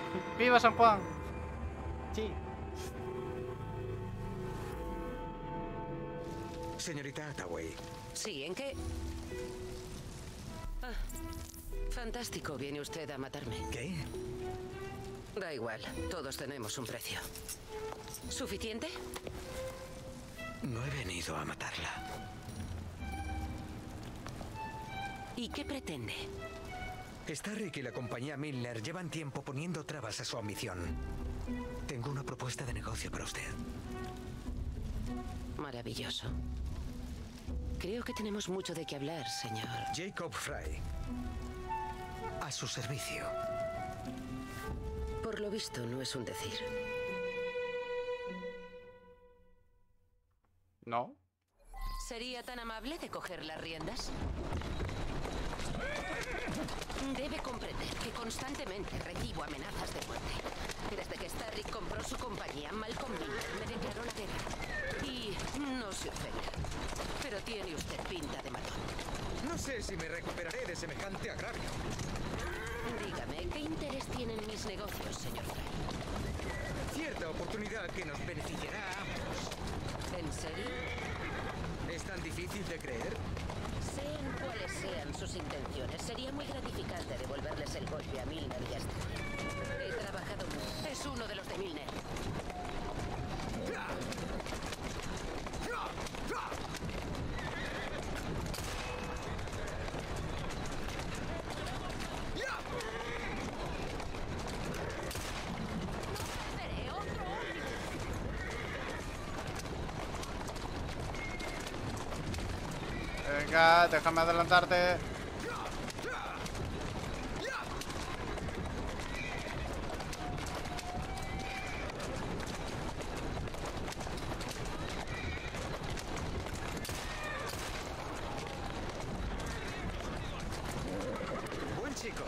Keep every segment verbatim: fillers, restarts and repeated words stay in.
¡Viva San Juan! Sí. Señorita Hathaway. Sí, ¿en qué? Ah, fantástico, viene usted a matarme. ¿Qué? Da igual, todos tenemos un precio. ¿Suficiente? No he venido a matarla. ¿Y qué pretende? Starrick y la compañía Milner llevan tiempo poniendo trabas a su ambición. Tengo una propuesta de negocio para usted. Maravilloso. Creo que tenemos mucho de qué hablar, señor. Jacob Frye. A su servicio. Por lo visto, no es un decir. No. ¿Sería tan amable de coger las riendas? Debe comprender que constantemente recibo amenazas de muerte. Desde que Starrick compró su compañía, Malcolm Milner me declaró la guerra. Y no se ofenda, pero tiene usted pinta de matón. No sé si me recuperaré de semejante agravio. Dígame, ¿qué interés tienen mis negocios, señor Frye? Cierta oportunidad que nos beneficiará a ambos. ¿En serio? ¿Es tan difícil de creer? Sean cuales sean sus intenciones, sería muy gratificante devolverles el golpe a Milner y a Starrick. He trabajado mucho. Es uno de los de Milner. Venga, déjame adelantarte. Buen chico.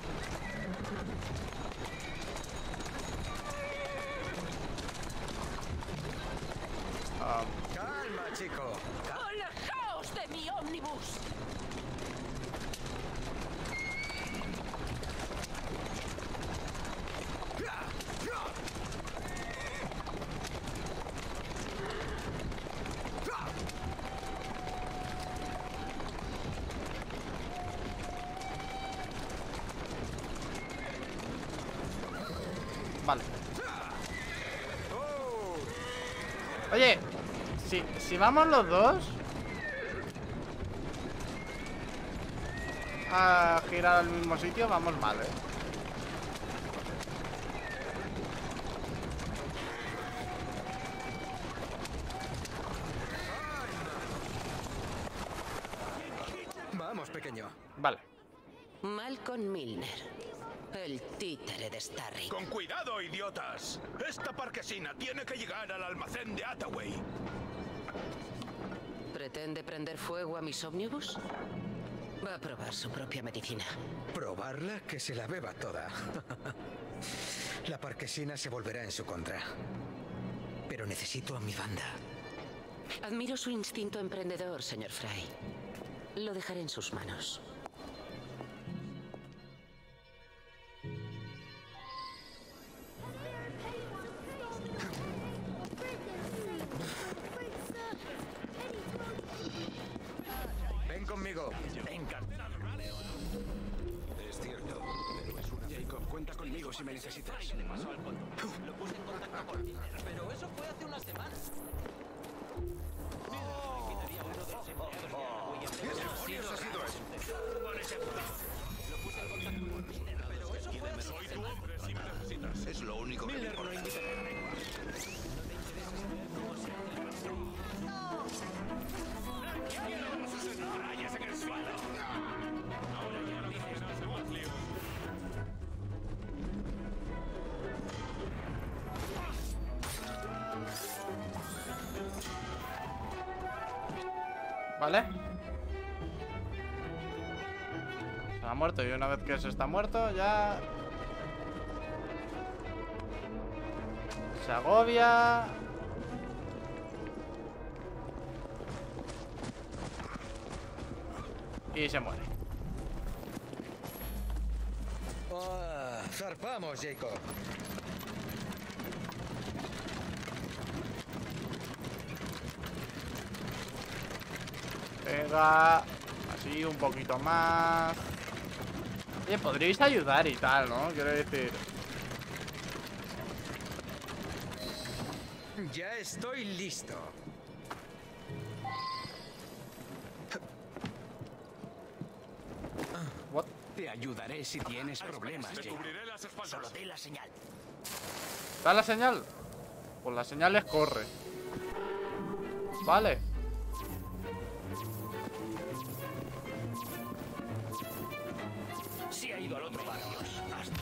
Um, Calma, chico. ¡Alejaos de mi ómnibus! vale. Oye, si, si vamos los dos a girar al mismo sitio, vamos mal, ¿eh? Vamos, pequeño. Vale. Malcolm Milner, el títere de Starrick. ¡Con cuidado, idiotas! Esta parquesina tiene que llegar al almacén de Hathaway. ¿Pretende prender fuego a mis ómnibus? Va a probar su propia medicina. Probarla, que se la beba toda. La parquesina se volverá en su contra. Pero necesito a mi banda. Admiro su instinto emprendedor, señor Frye. Lo dejaré en sus manos. Ven conmigo. Encantado. Es cierto, pero es una... Jacob, cuenta conmigo si me necesitas. Lo puse en contacto con Milner, pero eso fue hace unas semanas. ¿Qué demonios ha sido eso? Lo puse en contacto con Milner, pero eso fue hace Soy tu hombre si me necesitas. Es lo único que me importa. ¡Rayas en el suelo! Ahora ya lo dices, Wesley. Vale. Se ha muerto y una vez que se está muerto ya se agobia. Y se muere. Ah, Zarpamos, Jacob. Venga. Así, un poquito más. Oye, podríais ayudar y tal, ¿no? Quiero decir... Ya estoy listo. What? Te ayudaré si tienes problemas, Te Jacob. cubriré las espaldas. Solo di la señal. ¿Da la señal? Pues la señal es corre. Vale. Si ha ido al otro barrio. Hasta...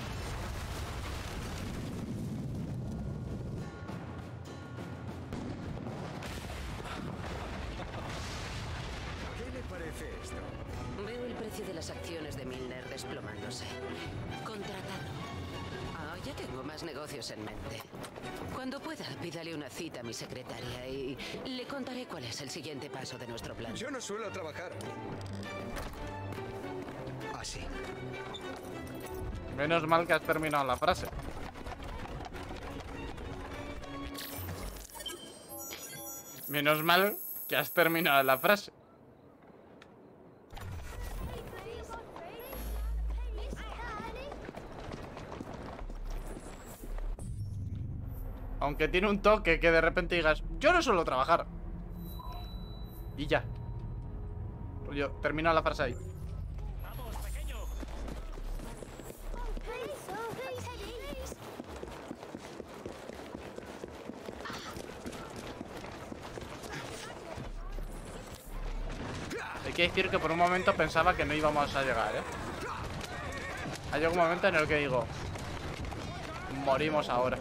¿Qué le parece esto? Veo el precio de las acciones de Milner desplomándose. Contratado. Ah, ya tengo más negocios en mente. Cuando pueda, pídale una cita a mi secretaria y le contaré cuál es el siguiente paso de nuestro plan. Yo no suelo trabajar así. Menos mal que has terminado la frase. Menos mal que has terminado la frase. Aunque tiene un toque que de repente digas, yo no suelo trabajar. Y ya. Yo termino la frase ahí. ¡Vamos, pequeño! Hay que decir que por un momento pensaba que no íbamos a llegar, ¿eh? Ha llegado un momento en el que digo, morimos ahora.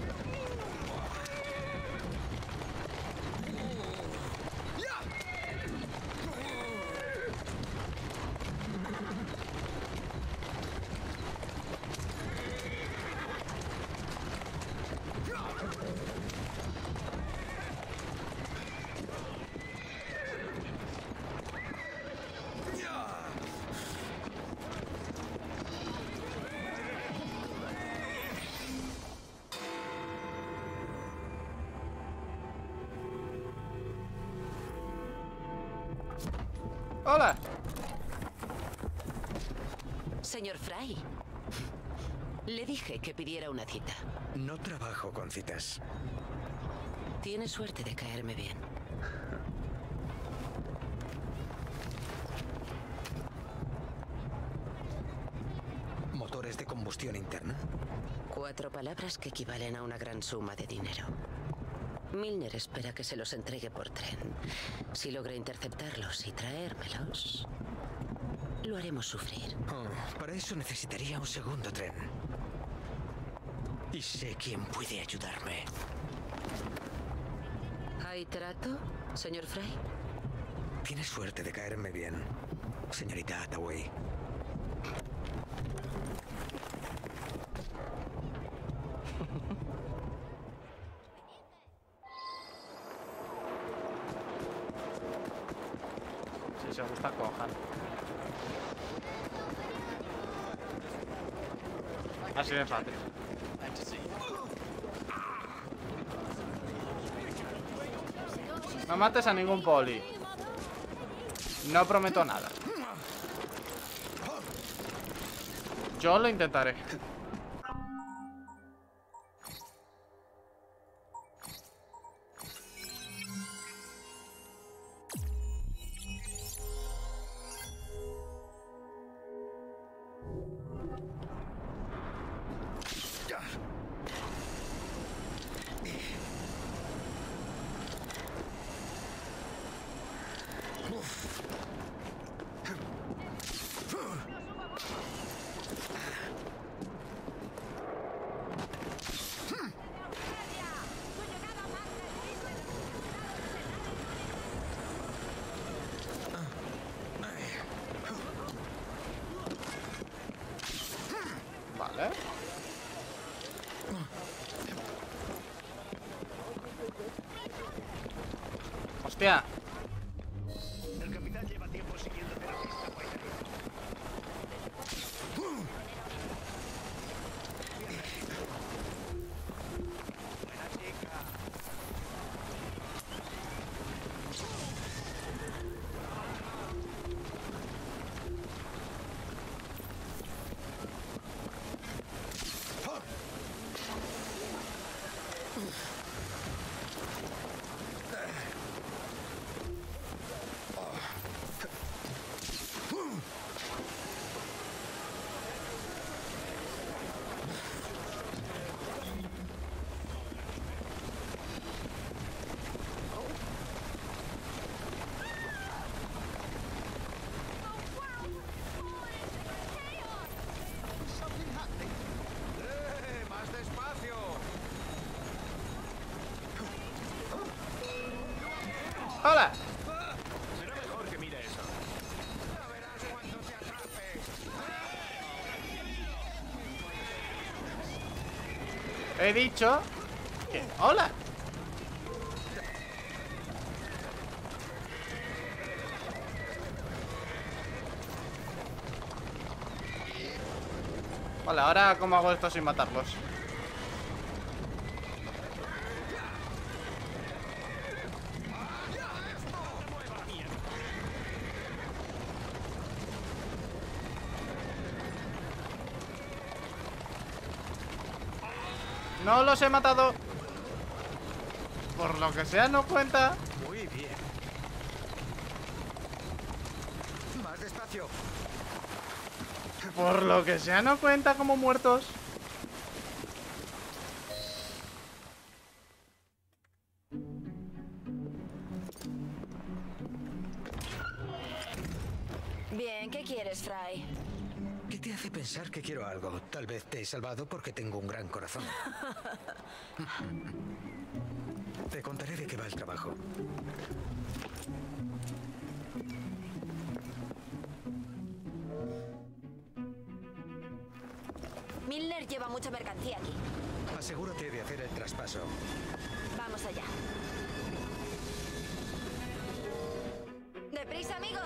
¡Hola! Señor Fry, le dije que pidiera una cita. No trabajo con citas. Tiene suerte de caerme bien. ¿Motores de combustión interna? Cuatro palabras que equivalen a una gran suma de dinero. Milner espera que se los entregue por tren. Si logra interceptarlos y traérmelos, lo haremos sufrir. Oh, para eso necesitaría un segundo tren. Y sé quién puede ayudarme. ¿Hay trato, señor Fry? Tiene suerte de caerme bien, señorita Hathaway. Si se gusta, cojan. Así de fácil. No mates a ningún poli. No prometo nada. Yo lo intentaré. Vale. Hostia. El capitán lleva tiempo siguiéndote la pista, White. ¡Hola! Será mejor que mire eso. Ya verás cuando te atrape. He dicho que... ¡Hola! Vale, ahora ¿cómo hago esto sin matarlos? No los he matado. Por lo que sea no cuenta. Muy bien. Más despacio. Por lo que sea no cuenta como muertos. Bien, ¿qué quieres, Fry? ¿Qué te hace pensar que quiero algo? Tal vez te he salvado porque tengo un gran corazón. Te contaré de qué va el trabajo. Milner lleva mucha mercancía aquí. Asegúrate de hacer el traspaso. Vamos allá. ¡Deprisa, amigo!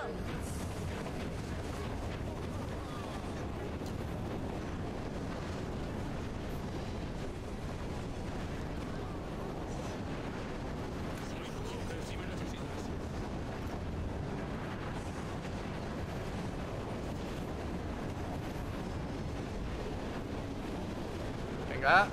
Venga.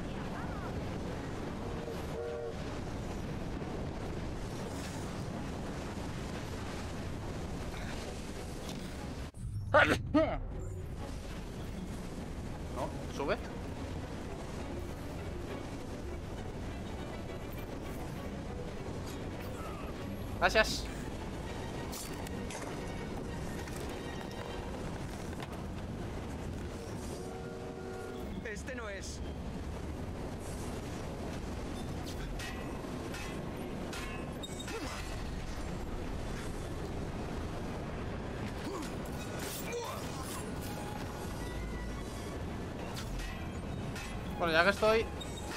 No, sube. Gracias. Este no es. Bueno, ya que estoy...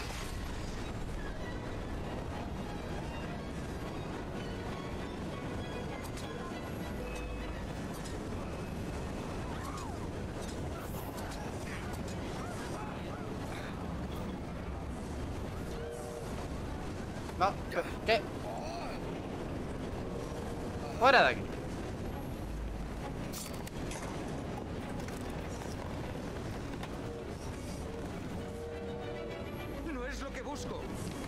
No, ¿qué? Fuera de aquí. No es lo que busco.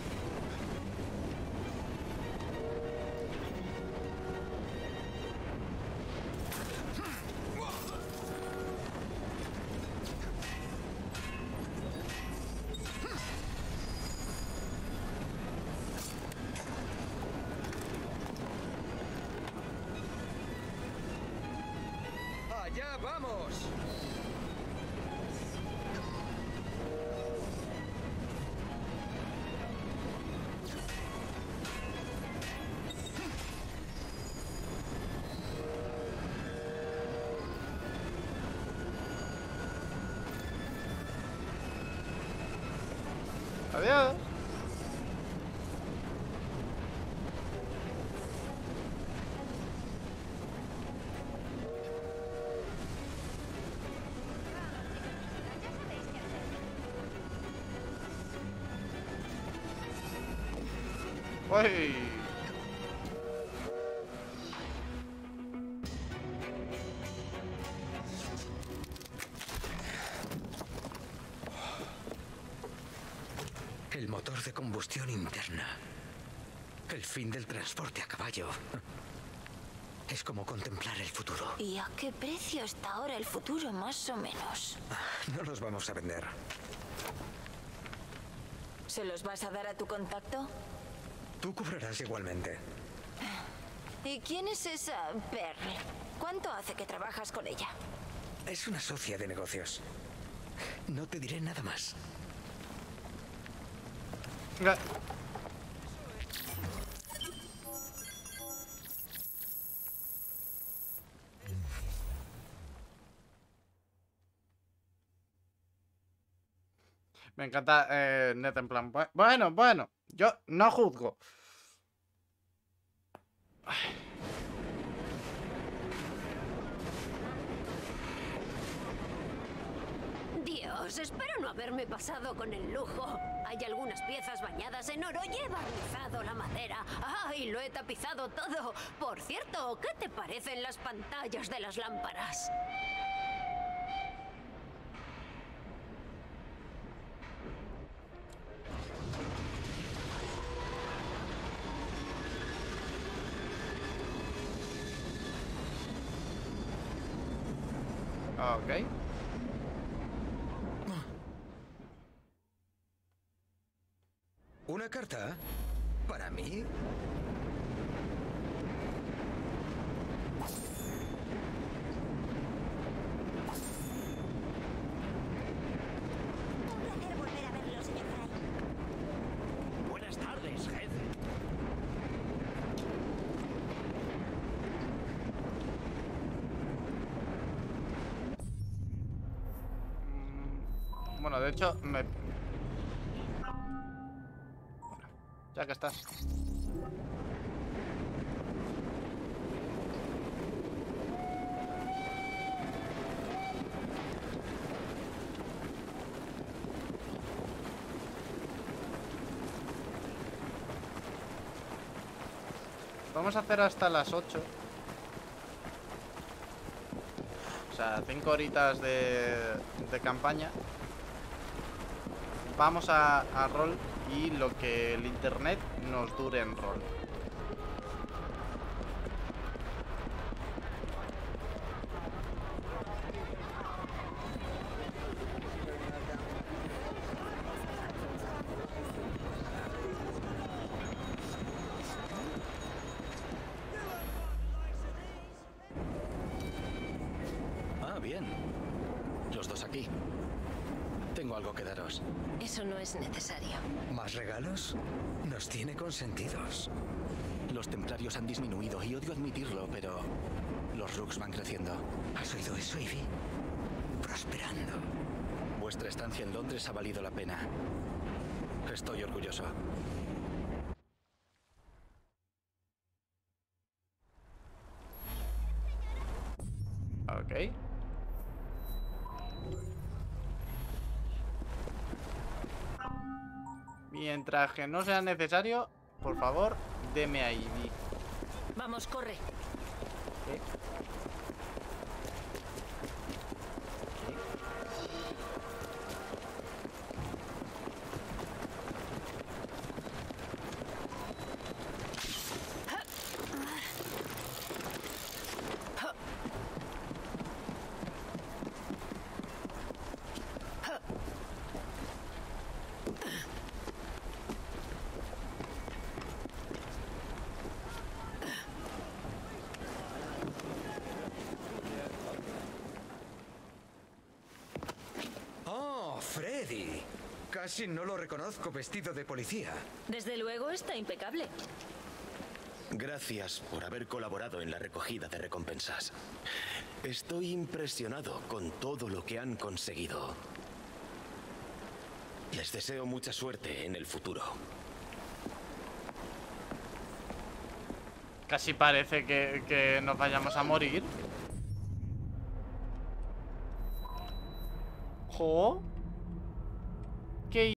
¡Allá vamos! Adiós. Uy. El motor de combustión interna. El fin del transporte a caballo. Es como contemplar el futuro. ¿Y a qué precio está ahora el futuro, más o menos? No los vamos a vender. ¿Se los vas a dar a tu contacto? Tú cobrarás igualmente. ¿Y quién es esa Pearl? ¿Cuánto hace que trabajas con ella? Es una socia de negocios. No te diré nada más. Venga. Me encanta eh, Net en plan. Bueno, bueno, yo no juzgo. Ay. Dios, espero no haberme pasado con el lujo. Hay algunas piezas bañadas en oro y he barnizado la madera. ¡Ay, lo he tapizado todo! Por cierto, ¿qué te parecen las pantallas de las lámparas? Ok. ¿Una carta? ¿Para mí? Un placer volver a verlo, señor Fry. Buenas tardes, jefe. Bueno, de hecho, me... Ya que estás. Vamos a hacer hasta las ocho. O sea, cinco horitas de, de campaña. Vamos a, a rol y lo que el internet nos dure en rol. Ah, bien. Los dos aquí. Tengo algo que daros. Eso no es necesario. ¿Más regalos? Nos tiene consentidos. Los templarios han disminuido y odio admitirlo, pero los Rooks van creciendo. ¿Has oído eso, Ivy? Prosperando. Vuestra estancia en Londres ha valido la pena. Estoy orgulloso. Ok. Mientras que no sea necesario, por favor, deme a Ivy. Vamos, corre. ¿Qué? Freddy. Casi no lo reconozco vestido de policía. Desde luego está impecable. Gracias por haber colaborado en la recogida de recompensas. Estoy impresionado con todo lo que han conseguido. Les deseo mucha suerte en el futuro. Casi parece que, que nos vayamos a morir. ¡Jo!